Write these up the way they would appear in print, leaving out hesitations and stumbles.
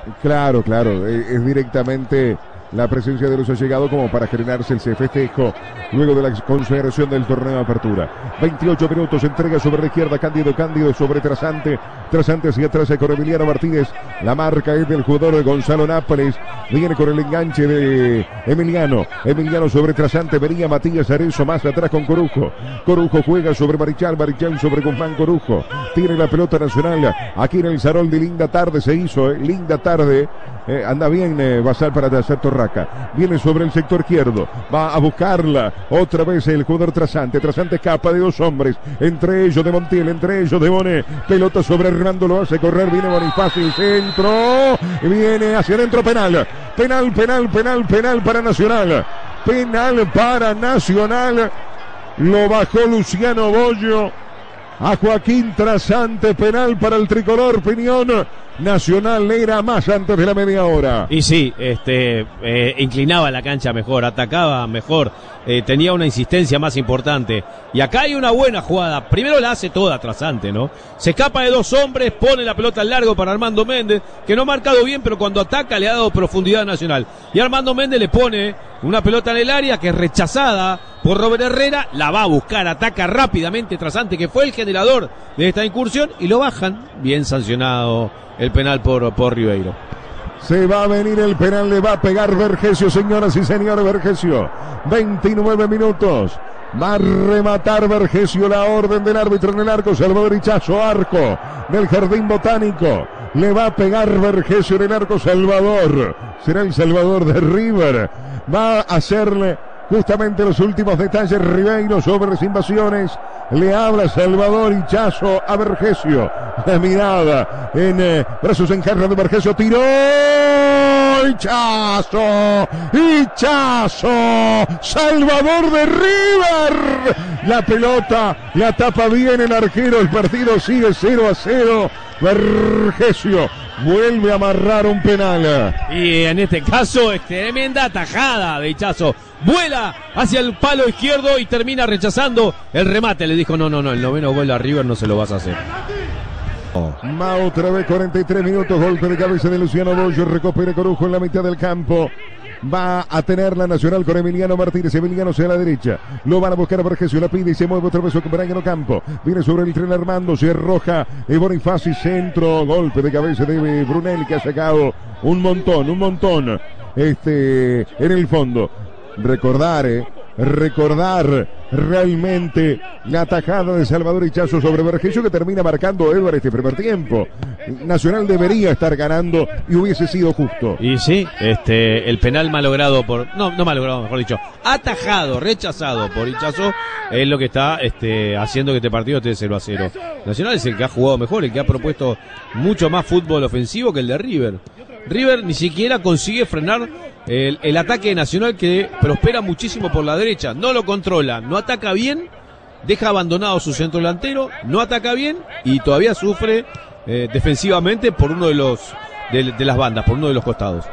Claro, claro, es directamente la presencia de los allegados como para generarse el festejo luego de la consagración del torneo de apertura. 28 minutos, entrega sobre la izquierda, Cándido sobre Trasante hacia atrás con Emiliano Martínez, la marca es del jugador de Gonzalo Nápoles, viene con el enganche de Emiliano sobre Trasante, venía Matías Arezzo más atrás con Corujo juega sobre Marichal sobre Guzmán, Corujo tiene la pelota Nacional, aquí en el Sarol de linda tarde se hizo, linda tarde, anda bien Basal para hacer Torraca, viene sobre el sector izquierdo, va a buscarla otra vez el jugador Trasante escapa de dos hombres, entre ellos de Montiel, entre ellos de Bonet, pelota sobre Hernando, lo hace correr, viene Bonifacio, el centro, viene hacia adentro, penal para Nacional, lo bajó Luciano Bollo a Joaquín Trasante, penal para el tricolor, Piñón. Nacional era más antes de la media hora. Y sí, inclinaba la cancha mejor, atacaba mejor, tenía una insistencia más importante. Y acá hay una buena jugada. Primero la hace toda Trasante, ¿no? Se escapa de dos hombres, pone la pelota al largo para Armando Méndez, que no ha marcado bien, pero cuando ataca le ha dado profundidad a Nacional. Y Armando Méndez le pone una pelota en el área que es rechazada por Robert Herrera, la va a buscar, ataca rápidamente Trasante, que fue el generador de esta incursión, y lo bajan. Bien sancionado el penal por Ribeiro. Se va a venir el penal, le va a pegar Vergesio, señoras y señores, Vergesio. 29 minutos. Va a rematar Vergesio, la orden del árbitro en el arco. Salvador Ichazo, arco del Jardín Botánico. Le va a pegar Vergesio en el arco Salvador. Será el Salvador de River. Va a hacerle justamente los últimos detalles Ribeiro sobre las invasiones. Le habla Salvador Ichazo a Vergesio. La mirada en brazos en jarra de Vergesio. Tiró Ichazo. Salvador de River. La pelota la tapa bien el arquero. El partido sigue 0-0. Vergesio vuelve a amarrar un penal. Y en este caso es tremenda tajada de Ichazo. Vuela hacia el palo izquierdo y termina rechazando el remate. Le dijo, no, el noveno gol a River no se lo vas a hacer. Va otra vez 43 minutos, golpe de cabeza de Luciano Bollo, recupera Corujo en la mitad del campo. Va a tener la Nacional con Emiliano Martínez. Emiliano hacia la derecha. Lo van a buscar a Vergesio. La pide y se mueve otra vez con Brian Ocampo. Viene sobre el tren Armando. Se arroja Bonifacio. Centro. Golpe de cabeza de Brunel, que ha sacado un montón. En el fondo. Recordar realmente la atajada de Salvador Ichazo sobre Vergesio, que termina marcando Edward este primer tiempo. Nacional debería estar ganando y hubiese sido justo. Y sí, el penal malogrado no malogrado, mejor dicho, atajado, rechazado por Ichazo, es lo que está haciendo que este partido esté 0-0. Nacional es el que ha jugado mejor, el que ha propuesto mucho más fútbol ofensivo que el de River. River ni siquiera consigue frenar el ataque Nacional, que prospera muchísimo por la derecha. No lo controla, no ataca bien, deja abandonado su centro delantero, no ataca bien y todavía sufre defensivamente por uno de las bandas, por uno de los costados.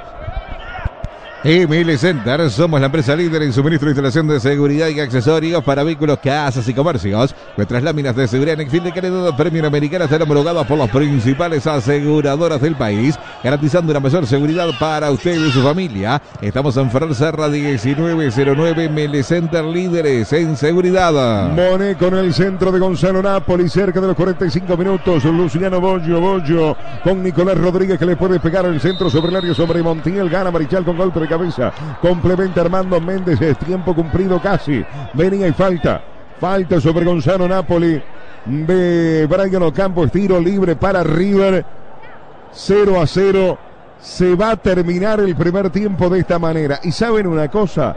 ML Center, somos la empresa líder en suministro e instalación de seguridad y accesorios para vehículos, casas y comercios. Nuestras láminas de seguridad en fin de calidad premium americana están homologadas por las principales aseguradoras del país, garantizando una mayor seguridad para usted y su familia. Estamos en Ferrer Serra 1909, ML Center, líderes en seguridad. Bonet con el centro de Gonzalo Napoli, cerca de los 45 minutos. Luciano Bollo con Nicolás Rodríguez, que le puede pegar el centro sobre el área, sobre Montiel. Gana Marichal con golpe de cabeza, complementa Armando Méndez, es tiempo cumplido casi. Venía y falta sobre Gonzalo Napoli de Brian Ocampo, tiro libre para River. 0-0, se va a terminar el primer tiempo de esta manera. Y ¿saben una cosa?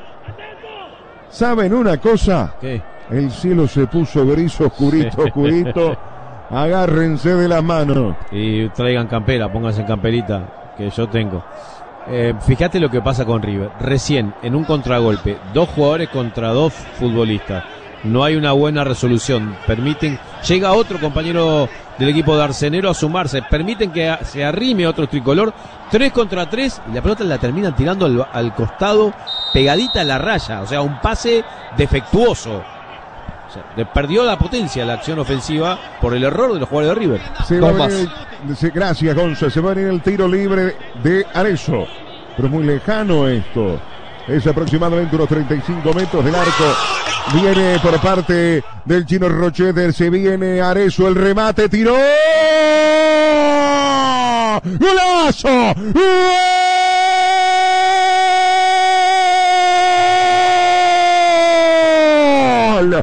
¿Qué? El cielo se puso gris, oscurito. Agárrense de las manos y traigan campera, pónganse en camperita que yo tengo. Fíjate lo que pasa con River. Recién, en un contragolpe, 2 jugadores contra 2 futbolistas. No hay una buena resolución. Llega otro compañero del equipo de Arcenero a sumarse. Permiten que se arrime otro tricolor. 3 contra 3 y la pelota la terminan tirando al costado, pegadita a la raya. O sea, un pase defectuoso. perdió la potencia la acción ofensiva por el error de los jugadores de River. Gracias, Gonza. Se va a venir el tiro libre de Arezzo. Pero es muy lejano esto. Es aproximadamente unos 35 metros del arco. Viene por parte del chino Rochester. Se viene Arezzo. El remate. Tiró. ¡Golazo! ¡Gol!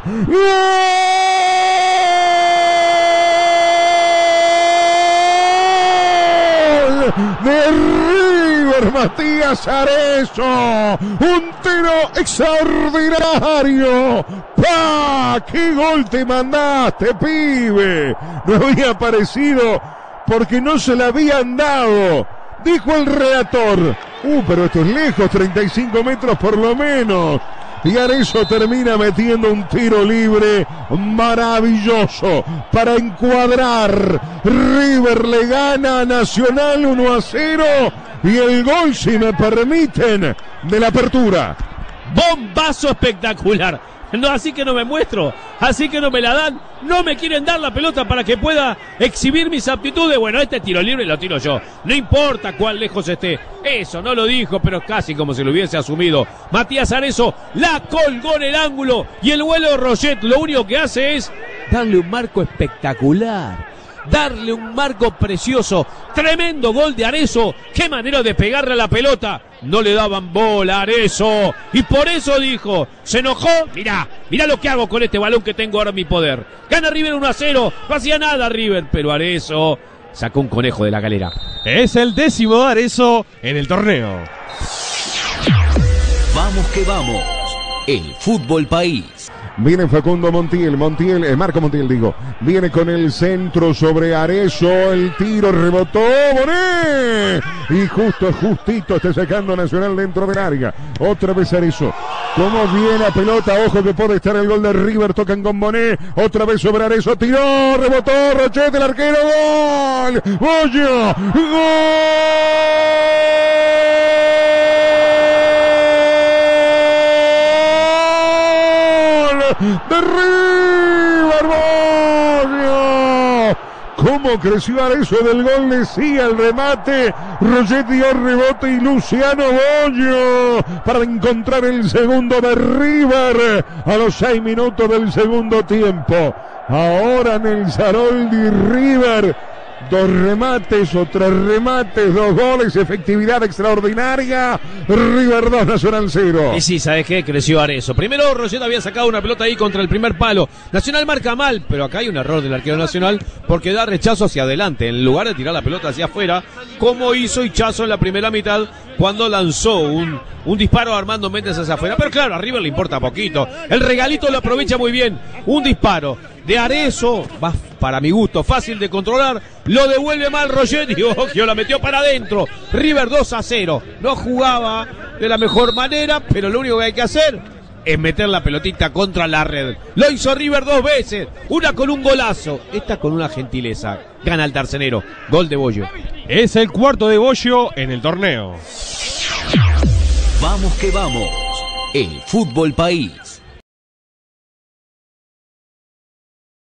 De River, Matías Arezzo, un tiro extraordinario. ¡Pah! ¡Qué gol te mandaste, pibe! No había aparecido porque no se le habían dado. Dijo el relator. Pero esto es lejos, 35 metros por lo menos. Y Arezzo termina metiendo un tiro libre maravilloso para encuadrar. River le gana a Nacional 1-0 y el gol, si me permiten, de la apertura. Bombazo espectacular. No, así que no me muestro, así que no me la dan, no me quieren dar la pelota para que pueda exhibir mis aptitudes. Bueno, este tiro libre lo tiro yo, no importa cuán lejos esté. Eso no lo dijo, pero casi como si lo hubiese asumido. Matías Arezzo la colgó en el ángulo y el vuelo de Roget lo único que hace es darle un marco espectacular. Darle un marco precioso. Tremendo gol de Arezzo. Qué manera de pegarle a la pelota. No le daban bola a Arezzo. Y por eso dijo, se enojó. Mirá lo que hago con este balón que tengo ahora en mi poder. Gana River 1-0. No hacía nada River, pero Arezzo sacó un conejo de la galera. Es el 10º Arezzo en el torneo. Vamos que vamos. El Fútbol País. Viene Facundo Montiel, Marco Montiel digo, viene con el centro sobre Arezzo, el tiro rebotó, Boné, y justito está sacando Nacional dentro del área, otra vez Arezzo, como viene la pelota, ojo que puede estar el gol de River, tocan con Boné, otra vez sobre Arezzo, tiró, rebotó, Rochete, el arquero, gol, Bollo, gol. De River, Bollo. ¿Cómo creció Arezzo del gol? Decía el remate. Rogetti dio rebote y Luciano Bollo para encontrar el segundo de River a los 6 minutos del segundo tiempo. Ahora Nelsaroldi River. 2 remates o 3 remates, 2 goles, efectividad extraordinaria. River 2, Nacional 0. Y sí, ¿sabes qué? Creció Arezzo. Primero Roget había sacado una pelota ahí contra el primer palo. Nacional marca mal, pero acá hay un error del arquero Nacional porque da rechazo hacia adelante en lugar de tirar la pelota hacia afuera, como hizo Hichazo en la primera mitad cuando lanzó un disparo a Armando Méndez hacia afuera. Pero claro, a River le importa poquito. El regalito lo aprovecha muy bien. Un disparo de Arezzo, va para mi gusto, fácil de controlar, lo devuelve mal Rogetti, Occhio la metió para adentro. River 2-0, no jugaba de la mejor manera, pero lo único que hay que hacer es meter la pelotita contra la red. Lo hizo River 2 veces, una con un golazo, esta con una gentileza. Gana el tercenero, gol de Bollo. Es el 4º de Bollo en el torneo. Vamos que vamos, el Fútbol País.